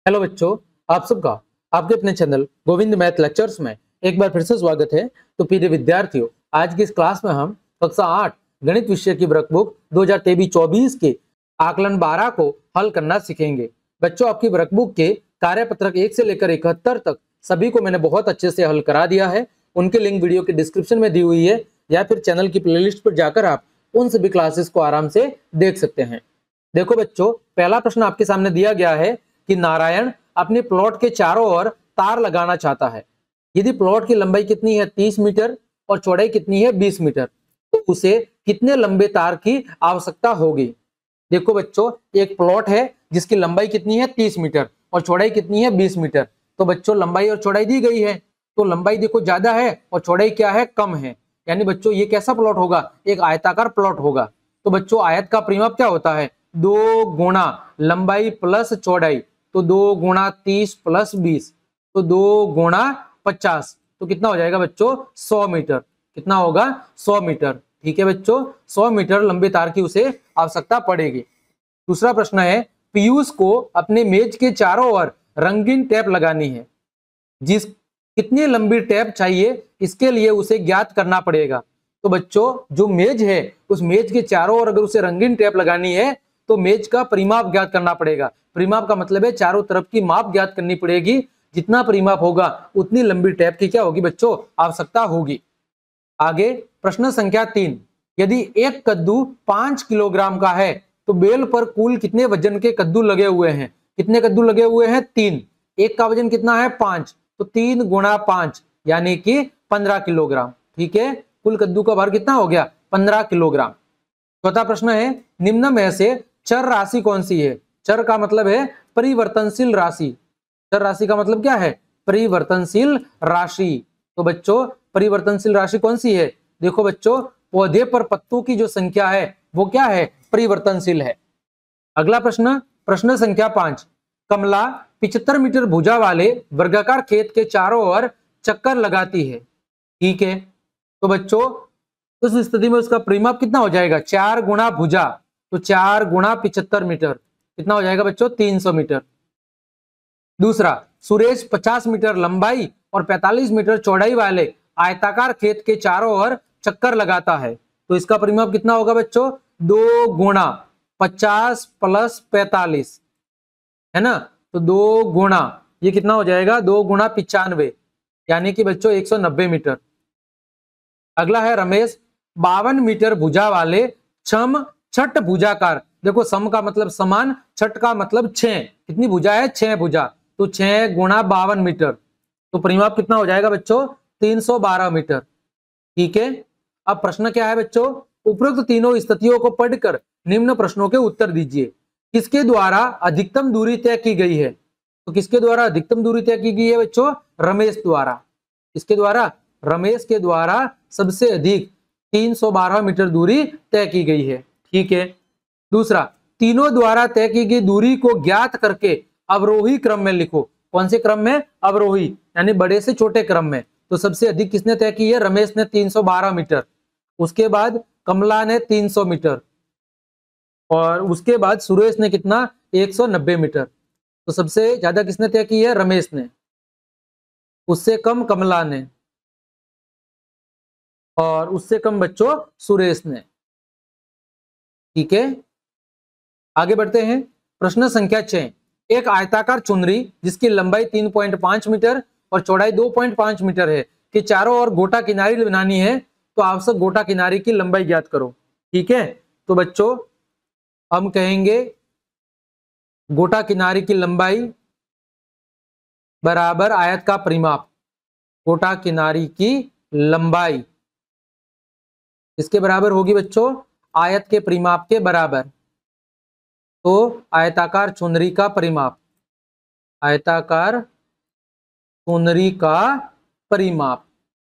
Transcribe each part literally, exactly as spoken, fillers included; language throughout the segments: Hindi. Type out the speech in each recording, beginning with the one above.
हेलो बच्चों, आप सबका आपके अपने चैनल गोविंद मैथ लेक्चर्स में एक बार फिर से स्वागत है। तो प्रिय विद्यार्थियों, आज की इस क्लास में हम कक्षा आठ गणित विषय की वर्कबुक दो हज़ार तेईस चौबीस के आकलन बारह को हल करना सीखेंगे। बच्चों, आपकी वर्कबुक के कार्यपत्रक एक से लेकर इकहत्तर तक सभी को मैंने बहुत अच्छे से हल करा दिया है। उनके लिंक वीडियो के डिस्क्रिप्शन में दी हुई है, या फिर चैनल की प्लेलिस्ट पर जाकर आप उन सभी क्लासेस को आराम से देख सकते हैं। देखो बच्चों, पहला प्रश्न आपके सामने दिया गया है कि नारायण अपने प्लॉट के चारों ओर तार लगाना चाहता है। यदि प्लॉट की लंबाई कितनी है तीस मीटर और चौड़ाई कितनी है बीस मीटर, तो उसे कितने लंबे तार की आवश्यकता होगी। देखो बच्चों, एक प्लॉट है जिसकी लंबाई कितनी है तीस मीटर और चौड़ाई कितनी है बीस मीटर। तो बच्चों, लंबाई और चौड़ाई दी गई है, तो लंबाई देखो ज्यादा है और चौड़ाई क्या है, कम है। यानी बच्चों ये कैसा प्लॉट होगा, एक आयताकार प्लॉट होगा। तो बच्चों, आयत का परिमाप क्या होता है, दो गुणा लंबाई प्लस चौड़ाई, तो दो गुणा तीस प्लस बीस, तो दो गुणा पचास, तो कितना हो जाएगा बच्चों, सौ मीटर। कितना होगा, सौ मीटर। ठीक है बच्चों, सौ मीटर लंबे तार की उसे आवश्यकता पड़ेगी। दूसरा प्रश्न है, पीयूष को अपने मेज के चारों ओर रंगीन टेप लगानी है। जिस कितनी लंबी टेप चाहिए, इसके लिए उसे ज्ञात करना पड़ेगा। तो बच्चों, जो मेज है उस मेज के चारों ओर अगर उसे रंगीन टेप लगानी है तो मेज का परिमाप ज्ञात करना पड़ेगा। परिमाप का मतलब है चारों तरफ की माप ज्ञात करनी पड़ेगी। जितना परिमाप होगा उतनी लंबी टेप की क्या होगी बच्चों, आवश्यकता होगी। आगे प्रश्न संख्या तीन, यदि एक कद्दू पांच किलोग्राम का है तो बेल पर कुल कितने वजन के कद्दू लगे हुए हैं। कितने कद्दू लगे हुए हैं, तीन। एक का वजन कितना है, पांच, तो तीन गुणा पांच यानी कि पंद्रह किलोग्राम। ठीक है, कुल कद्दू का भार कितना हो गया, पंद्रह किलोग्राम। चौथा प्रश्न है, निम्न में से चर राशि कौन सी है। चर का मतलब है परिवर्तनशील राशि। चर राशि का मतलब क्या है, परिवर्तनशील राशि। तो बच्चों, परिवर्तनशील राशि कौन सी है, देखो बच्चों, पौधे पर पत्तों की जो संख्या है वो क्या है, परिवर्तनशील है। अगला प्रश्न, प्रश्न संख्या पांच, कमला पिछहत्तर मीटर भुजा वाले वर्गाकार खेत के चारों ओर चक्कर लगाती है। ठीक है, तो बच्चों उस स्थिति में उसका परिमाप कितना हो जाएगा, चार गुणा भुजा, तो चार गुणा पिछहत्तर मीटर, कितना हो जाएगा बच्चों, तीन सौ मीटर। दूसरा, सुरेश पचास मीटर लंबाई और पैंतालीस मीटर चौड़ाई वाले आयताकार खेत के चारों ओर चक्कर लगाता है। तो इसका परिमाप कितना होगा बच्चों, दो गुणा पचास प्लस पैंतालीस, है ना। तो दो गुणा ये कितना हो जाएगा, दो गुणा पिचानवे, यानी कि बच्चों एक सौ नब्बे मीटर। अगला है रमेश बावन मीटर भुजा वाले छम छठ भुजाकार, देखो सम का मतलब समान, छठ का मतलब छह, कितनी भुजा है, छह भुजा, तो छह गुणा बावन मीटर, तो परिमाप कितना हो जाएगा बच्चों, तीन सौ बारह मीटर। ठीक है, अब प्रश्न क्या है बच्चों, उपरोक्त तीनों स्थितियों को पढ़कर निम्न प्रश्नों के उत्तर दीजिए। किसके द्वारा अधिकतम दूरी तय की गई है। तो किसके द्वारा अधिकतम दूरी तय की गई है बच्चों, रमेश द्वारा। किसके द्वारा, रमेश के द्वारा सबसे अधिक तीन सौ बारह मीटर दूरी तय की गई है। ठीक है, दूसरा, तीनों द्वारा तय की गई दूरी को ज्ञात करके अवरोही क्रम में लिखो। कौन से क्रम में, अवरोही, यानी बड़े से छोटे क्रम में। तो सबसे अधिक किसने तय की है, रमेश ने तीन सौ बारह मीटर, उसके बाद कमला ने तीन सौ मीटर, और उसके बाद सुरेश ने कितना, एक सौ नब्बे मीटर। तो सबसे ज्यादा किसने तय की है, रमेश ने, उससे कम कमला ने, और उससे कम बच्चों सुरेश ने। ठीक है, आगे बढ़ते हैं। प्रश्न संख्या छह, एक आयताकार चुनरी जिसकी लंबाई तीन पॉइंट पांच मीटर और चौड़ाई दो पॉइंट पांच मीटर है कि चारों ओर गोटा किनारी बनानी है, तो आवश्यक गोटा किनारी की लंबाई ज्ञात करो। ठीक है, तो बच्चों हम कहेंगे गोटा किनारी की लंबाई बराबर आयत का परिमाप। गोटा किनारी की लंबाई इसके बराबर होगी बच्चों, आयत के परिमाप के बराबर। तो आयताकार चुनरी का परिमाप, आयताकार चुनरी का परिमाप।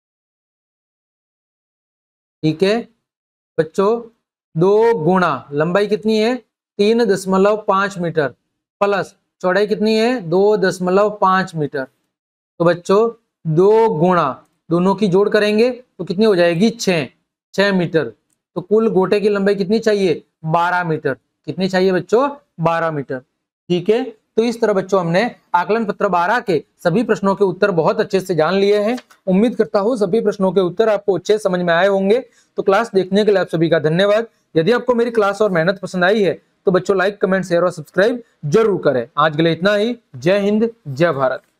ठीक है बच्चों, दो गुणा लंबाई कितनी है, तीन दशमलव पांच मीटर, प्लस चौड़ाई कितनी है, दो दशमलव पांच मीटर। तो बच्चों दो गुणा दोनों की जोड़ करेंगे तो कितनी हो जाएगी, छह, छह मीटर। तो कुल गोटे की लंबाई कितनी चाहिए, बारह मीटर। कितनी चाहिए बच्चों, बारह मीटर। ठीक है, तो इस तरह बच्चों हमने आकलन पत्र बारह के सभी प्रश्नों के उत्तर बहुत अच्छे से जान लिए हैं। उम्मीद करता हूँ सभी प्रश्नों के उत्तर आपको अच्छे समझ में आए होंगे। तो क्लास देखने के लिए आप सभी का धन्यवाद। यदि आपको मेरी क्लास और मेहनत पसंद आई है तो बच्चों लाइक, कमेंट, शेयर और सब्सक्राइब जरूर करें। आज के लिए इतना ही। जय हिंद, जय भारत।